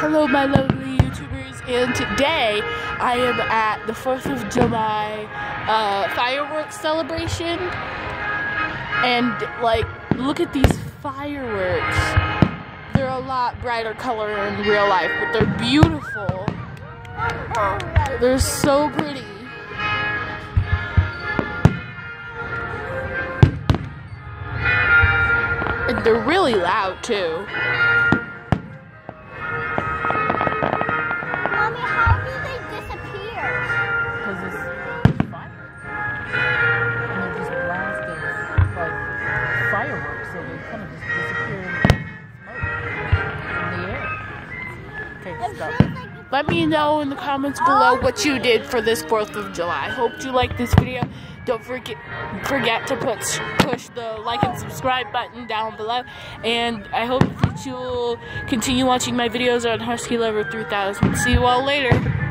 Hello my lovely YouTubers, and today I am at the 4th of July fireworks celebration, and like, look at these fireworks. They're a lot brighter color in real life, but they're beautiful. They're so pretty. And they're really loud too. Fireworks, so they kind of just disappear in the air. Okay, stop. Let me know in the comments below what you did for this 4th of July. Hope you liked this video. Don't forget to push the like and subscribe button down below. And I hope that you'll continue watching my videos on Husky Lover 3000. See you all later.